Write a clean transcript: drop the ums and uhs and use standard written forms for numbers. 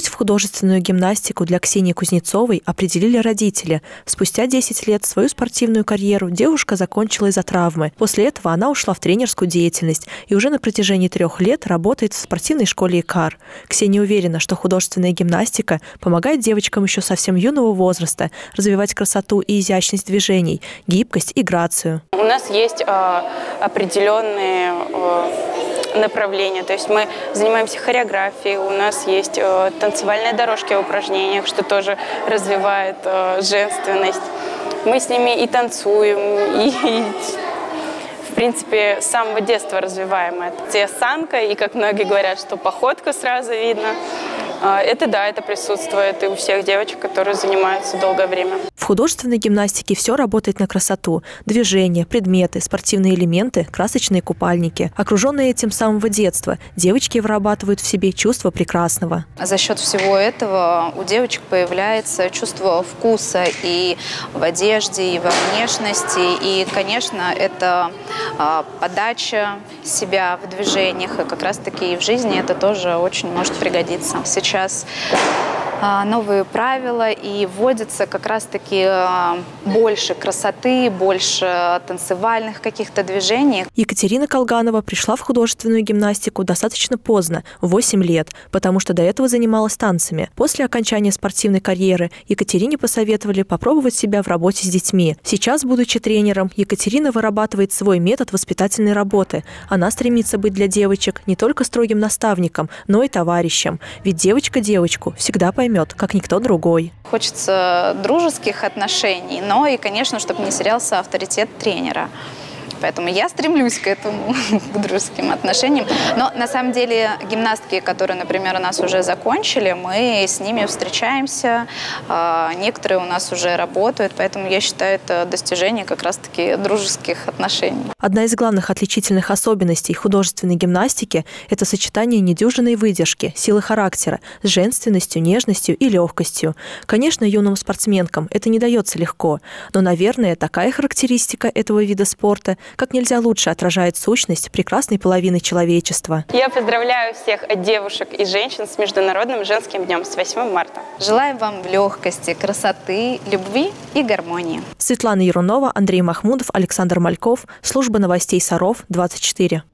Путь в художественную гимнастику для Ксении Кузнецовой определили родители. Спустя 10 лет свою спортивную карьеру девушка закончила из-за травмы. После этого она ушла в тренерскую деятельность и уже на протяжении 3 лет работает в спортивной школе ИКАР. Ксения уверена, что художественная гимнастика помогает девочкам еще совсем юного возраста развивать красоту и изящность движений, гибкость и грацию. У нас есть определенные направления, то есть мы занимаемся хореографией, у нас есть танцевальные дорожки в упражнениях, что тоже развивает женственность. Мы с ними и танцуем, и в принципе с самого детства развиваем это. Осанка, и как многие говорят, что походку сразу видно. Это присутствует и у всех девочек, которые занимаются долгое время. В художественной гимнастике все работает на красоту. Движения, предметы, спортивные элементы, красочные купальники. Окруженные этим с самого детства, девочки вырабатывают в себе чувство прекрасного. За счет всего этого у девочек появляется чувство вкуса и в одежде, и во внешности. И, конечно, это подача себя в движениях. И как раз-таки и в жизни это тоже очень может пригодиться. Сейчас новые правила, и вводится как раз-таки больше красоты, больше танцевальных каких-то движений. Екатерина Колганова пришла в художественную гимнастику достаточно поздно, в 8 лет, потому что до этого занималась танцами. После окончания спортивной карьеры Екатерине посоветовали попробовать себя в работе с детьми. Сейчас, будучи тренером, Екатерина вырабатывает свой метод воспитательной работы. Она стремится быть для девочек не только строгим наставником, но и товарищем. Ведь девочка девочку всегда поймет, как никто другой. Хочется дружеских отношений, но и, конечно, чтобы не терялся авторитет тренера. Поэтому я стремлюсь к этому, к дружеским отношениям. Но на самом деле гимнастки, которые, например, у нас уже закончили, мы с ними встречаемся, некоторые у нас уже работают, поэтому я считаю, это достижение как раз-таки дружеских отношений. Одна из главных отличительных особенностей художественной гимнастики – это сочетание недюжинной выдержки, силы характера с женственностью, нежностью и легкостью. Конечно, юным спортсменкам это не дается легко, но, наверное, такая характеристика этого вида спорта как нельзя лучше отражает сущность прекрасной половины человечества. Я поздравляю всех девушек и женщин с Международным женским днем с 8 марта. Желаем вам легкости, красоты, любви и гармонии. Светлана Ярунова, Андрей Махмудов, Александр Мальков. Служба новостей Саров, 24.